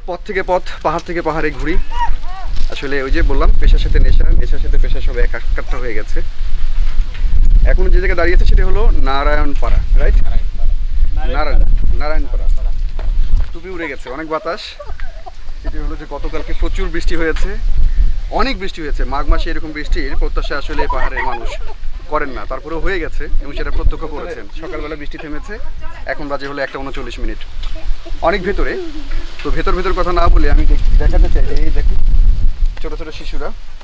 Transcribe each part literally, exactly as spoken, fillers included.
পথ থেকে পথ, পাহাড় থেকে পাহাড়ে ঘুরি। আসলে ওই যে বললাম পেশার সাথে নেশা, নেশার সাথে পেশা সব এক একটা হয়ে গেছে। এখন যে জায়গায় দাঁড়িয়েছে সেটা হলো নারায়ণপাড়া, রাইট? নারায়ণ নারায়ণপাড়া। টুপি উড়ে গেছে, অনেক বাতাস। সেটি হলো যে গতকালকে প্রচুর বৃষ্টি হয়েছে, অনেক বৃষ্টি হয়েছে। মাঘ মাসে এরকম বৃষ্টির প্রত্যাশা আসলে পাহাড়ের মানুষ করেন না, তারপরেও হয়ে গেছে এবং সেটা প্রত্যক্ষ করেছেন। সকালবেলা বৃষ্টি থেমেছে, এখন বাজে হলো একটা উনচল্লিশ মিনিট, অনেক ভেতরে। তো ভেতর ভেতর কথা না বলে আমি দেখাতে চাই যে এই দেখুন ছোটো ছোটো শিশুরা,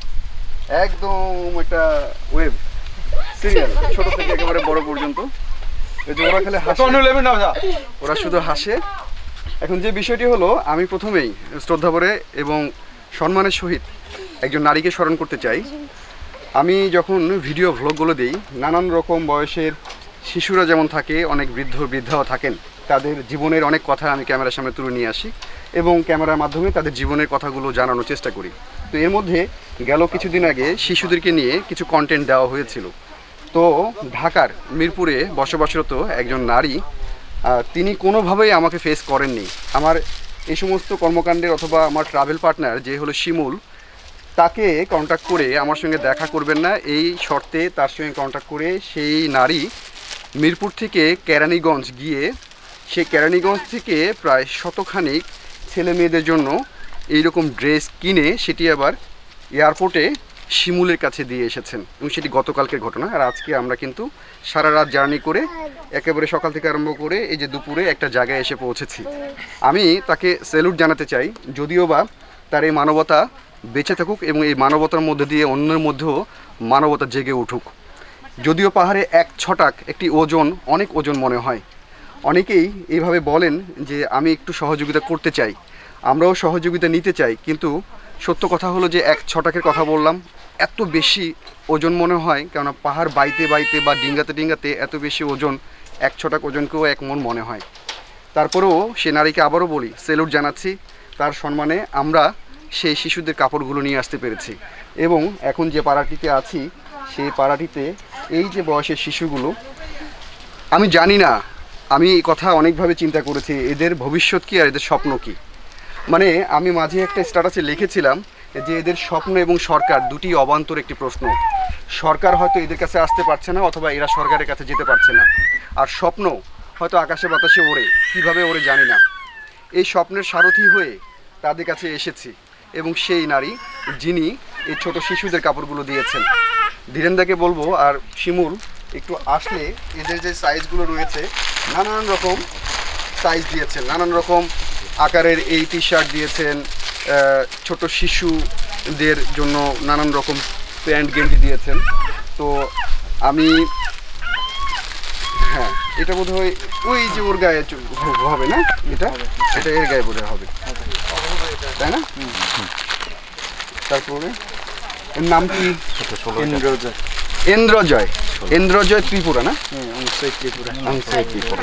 একদম একটা ওয়েব সিরিয়াল, ছোট থেকে একেবারে বড় পর্যন্ত। এই যে ওরা খালি হাসে, ওরা শুধু হাসে। এখন যে বিষয়টি হলো, আমি প্রথমেই শ্রদ্ধাভরে এবং সম্মানের সহিত একজন নারীকে স্মরণ করতে চাই। আমি যখন ভিডিও ভ্লগগুলো দিই, নানান রকম বয়সের শিশুরা যেমন থাকে, অনেক বৃদ্ধ বৃদ্ধাও থাকেন, তাদের জীবনের অনেক কথা আমি ক্যামেরার সামনে তুলে নিয়ে আসি এবং ক্যামেরার মাধ্যমে তাদের জীবনের কথাগুলো জানানোর চেষ্টা করি। তো এর মধ্যে গেল কিছুদিন আগে শিশুদেরকে নিয়ে কিছু কন্টেন্ট দেওয়া হয়েছিল। তো ঢাকার মিরপুরে বসবাসরত একজন নারী, তিনি কোনোভাবেই আমাকে ফেস করেননি। আমার এই সমস্ত কর্মকাণ্ডের অথবা আমার ট্রাভেল পার্টনার যে হলো শিমুল, তাকে কন্ট্যাক্ট করে আমার সঙ্গে দেখা করবেন না এই শর্তে তার সঙ্গে কন্ট্যাক্ট করে সেই নারী মিরপুর থেকে কেরানীগঞ্জ গিয়ে সেই কেরানীগঞ্জ থেকে প্রায় শতখানিক ছেলে মেয়েদের জন্য এইরকম ড্রেস কিনে সেটি আবার এয়ারপোর্টে শিমুলের কাছে দিয়ে এসেছেন এবং সেটি গতকালকের ঘটনা। আর আজকে আমরা কিন্তু সারা রাত জার্নি করে একেবারে সকাল থেকে আরম্ভ করে এই যে দুপুরে একটা জায়গায় এসে পৌঁছেছি। আমি তাকে স্যালুট জানাতে চাই, যদিও বা তার এই মানবতা বেঁচে থাকুক এবং এই মানবতার মধ্যে দিয়ে অন্যের মধ্যেও মানবতা জেগে উঠুক। যদিও পাহাড়ে এক ছটাক একটি ওজন অনেক ওজন মনে হয়, অনেকেই এইভাবে বলেন যে আমি একটু সহযোগিতা করতে চাই, আমরাও সহযোগিতা নিতে চাই, কিন্তু সত্য কথা হলো যে এক ছটাকের কথা বললাম, এত বেশি ওজন মনে হয়, কেননা পাহাড় বাইতে বাইতে বা ডিঙ্গাতে ডিঙ্গাতে এত বেশি ওজন, এক ছটাক ওজনকেও এক মন মনে হয়। তারপরেও সে নারীকে আবারও বলি, স্যালুট জানাচ্ছি, তার সম্মানে আমরা সেই শিশুদের কাপড়গুলো নিয়ে আসতে পেরেছি। এবং এখন যে পাড়াটিতে আছি সেই পাড়াটিতে এই যে বয়সের শিশুগুলো, আমি জানি না, আমি এই কথা অনেকভাবে চিন্তা করেছি, এদের ভবিষ্যৎ কী আর এদের স্বপ্ন কী। মানে আমি মাঝে একটা স্ট্যাটাসে লিখেছিলাম যে এদের স্বপ্ন এবং সরকার দুটি অবান্তর একটি প্রশ্ন। সরকার হয়তো এদের কাছে আসতে পারছে না অথবা এরা সরকারের কাছে যেতে পারছে না, আর স্বপ্ন হয়তো আকাশে বাতাসে ওড়ে, কীভাবে ওড়ে জানি না। এই স্বপ্নের সারথি হয়ে তাদের কাছে এসেছি এবং সেই নারী যিনি এই ছোট শিশুদের কাপড়গুলো দিয়েছেন। ধীরেন্দাকে বলবো আর শিমুল একটু আসলে এদের যে সাইজগুলো রয়েছে, নানান রকম সাইজ দিয়েছেন, নানান রকম আকারের এই টি শার্ট দিয়েছেন, ছোট শিশুদের জন্য নানান রকম প্যান্ট গেঞ্জি দিয়েছেন। তো আমি হ্যাঁ এটা বোধ হয় ওই যে ওর গায়ে হবে না, এটা এটা এর গায়ে বোধ হবে, তাই না? তারপরে এর নাম কি? ইন্দ্রজয়। ইন্দ্রজয় ইন্দ্রজয় ত্রিপুরা না? ত্রিপুরা ত্রিপুরা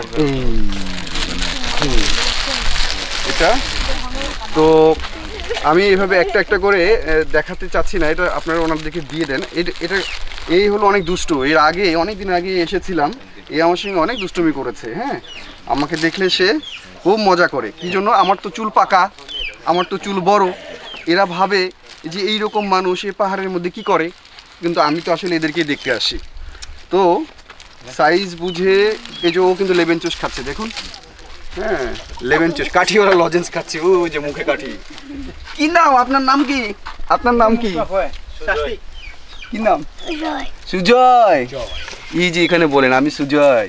এটা। তো আমি এইভাবে একটা একটা করে দেখাতে চাচ্ছি না, এটা আপনারা ওনাদেরকে দিয়ে দেন। এটা এই হলো অনেক দুষ্টু, এর আগে অনেক দিন আগে এসেছিলাম, এই আমার সঙ্গে অনেক দুষ্টুমি করেছে। হ্যাঁ, আমাকে দেখলে সে খুব মজা করে। কি জন্য? আমার তো চুল পাকা, আমার তো চুল বড়, এরা ভাবে যে এই রকম মানুষ এই পাহাড়ের মধ্যে কি করে, কিন্তু আমি তো আসলে এদেরকে দেখতে আসি। তো সাইজ বুঝে এই যে ও কিন্তু লেবেন চুষ খাচ্ছে, দেখুন। হ্যাঁ, লেবেন চুষ কাঠি, ওরা লজেন্স খাচ্ছে, ও যে মুখে কাঠি। কি নাম আপনার? নাম কি আপনার? নাম কি? কি নাম? সুজয়। এই যে এখানে বলেন আমি সুজয়।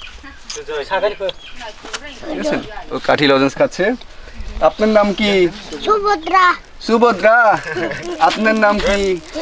ও কাঠি লজেন্স খাচ্ছে। আপনার নাম কি? সুভদ্রা। সুভদ্রা। আপনার নাম কি?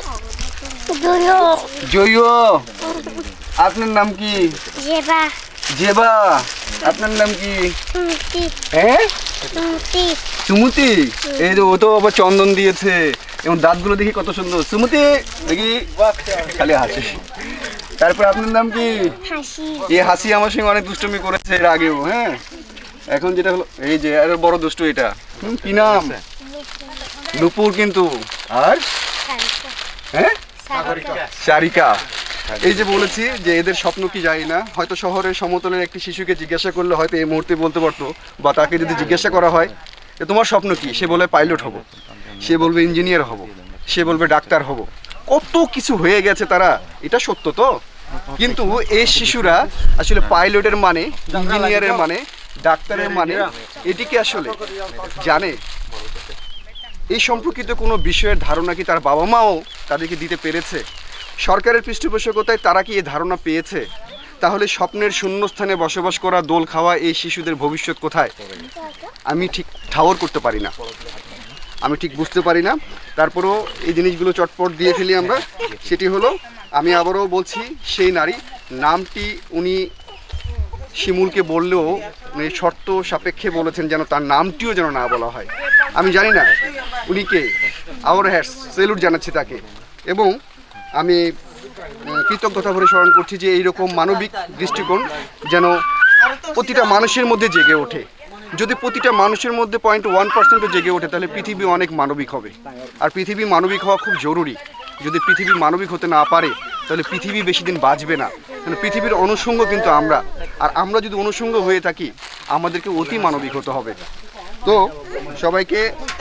জয়। আপনার নাম কি? জেবা। জেবা। আপনার নাম কি? হ্যাঁ, সুমতি। এই যে ও তো আবার চন্দন দিয়েছে এবং দাঁতগুলো দেখি কত সুন্দর। সুমতি দেখি খালি হাসি। তারপর আপনার নাম কি? এই হাসি আমার সঙ্গে অনেক দুষ্টুমি করেছে এর আগেও। হ্যাঁ, এখন যেটা হলো এই যে আরো বড় দুষ্টু এটা। কি নাম? নুপুর কিন্তু। আর হ্যাঁ, সারিকা। এই যে বলেছি যে এদের স্বপ্ন কি জানি না, হয়তো শহরের সমতলের একটি শিশুকে জিজ্ঞাসা করলে হয়তো এই মুহূর্তে বলতে পারতো, বা তাকে যদি জিজ্ঞাসা করা হয় যে তোমার স্বপ্ন কি, সে বলে পাইলট হব, সে বলবে ইঞ্জিনিয়ার হব, সে বলবে ডাক্তার হব, কত কিছু হয়ে গেছে তারা, এটা সত্য তো। কিন্তু এই শিশুরা আসলে পাইলটের মানে, ইঞ্জিনিয়ারের মানে, ডাক্তারের মানে এটিকে আসলে জানে? এই সম্পর্কিত কোনো বিষয়ের ধারণা কি তার বাবা মাও তাদেরকে দিতে পেরেছে? সরকারের পৃষ্ঠপোষকতায় তারা কি এই ধারণা পেয়েছে? তাহলে স্বপ্নের শূন্যস্থানে বসবাস করা, দোল খাওয়া এই শিশুদের ভবিষ্যৎ কোথায়? আমি ঠিক ঠাওর করতে পারি না, আমি ঠিক বুঝতে পারি না। তারপরেও এই জিনিসগুলো চটপট দিয়ে ফেলি আমরা। সেটি হলো, আমি আবারও বলছি, সেই নারী নামটি উনি শিমুলকে বললেও উনি শর্ত সাপেক্ষে বলেছেন যেন তার নামটিও যেন না বলা হয়। আমি জানি না উনি কে, আবার হ্যাঁ সেলুট জানাচ্ছি তাকে, এবং আমি কৃতজ্ঞতা ভরে স্মরণ করছি যে এইরকম মানবিক দৃষ্টিকোণ যেন প্রতিটা মানুষের মধ্যে জেগে ওঠে। যদি প্রতিটা মানুষের মধ্যে পয়েন্ট ওয়ান পার্সেন্টও জেগে ওঠে তাহলে পৃথিবী অনেক মানবিক হবে। আর পৃথিবী মানবিক হওয়া খুব জরুরি। যদি পৃথিবী মানবিক হতে না পারে তাহলে পৃথিবী বেশি দিন বাঁচবে না। মানে পৃথিবীর অনুষঙ্গ কিন্তু আমরা, আর আমরা যদি অনুষঙ্গ হয়ে থাকি আমাদেরকে অতি মানবিক হতে হবে। তো সবাইকে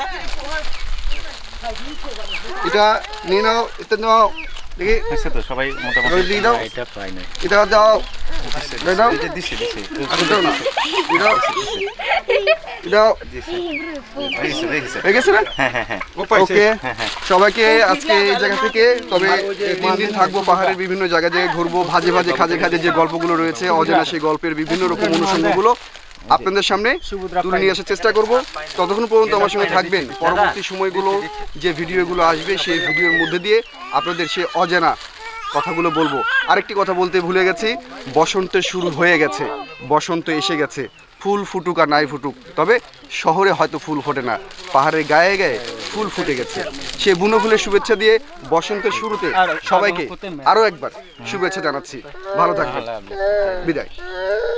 এটা নিয়ে নাও, এটা নাও, দেখি তো সবাই মোটামুটি দিয়ে দাও, এটা পাই না, এটা দাও, দাও এটা দিছি দিছি দাও না, দাও দাও, হয়ে গেছে না? হ্যাঁ হ্যাঁ হ্যাঁ ওকে, সবাইকে আজকে এই জায়গা থেকে, তবে তিন দিন থাকবো পাহাড়ের বিভিন্ন জায়গা জায়গায় ঘুরবো, ভাজে ভাজে খাজে খাজে যে গল্পগুলো রয়েছে, অজানা সেই গল্পের বিভিন্ন রকম অনুষঙ্গগুলো আপনাদের সামনে তুলে নিয়ে আসার চেষ্টা করব। ততক্ষণ পর্যন্ত আমার সঙ্গে থাকবেন। পরবর্তী সময়গুলো যে ভিডিওগুলো আসবে সেই ভিডিওর মধ্যে দিয়ে আপনাদের সে অজানা কথাগুলো বলবো। আরেকটি কথা বলতে ভুলে গেছি, বসন্ত শুরু হয়ে গেছে, বসন্ত এসে গেছে। ফুল ফুটুক আর নাই ফুটুক, তবে শহরে হয়তো ফুল ফোটে না, পাহাড়ের গায়ে গায়ে ফুল ফুটে গেছে। সে বুনো ফুলের শুভেচ্ছা দিয়ে বসন্তের শুরুতে সবাইকে আরও একবার শুভেচ্ছা জানাচ্ছি। ভালো থাকবেন, বিদায়।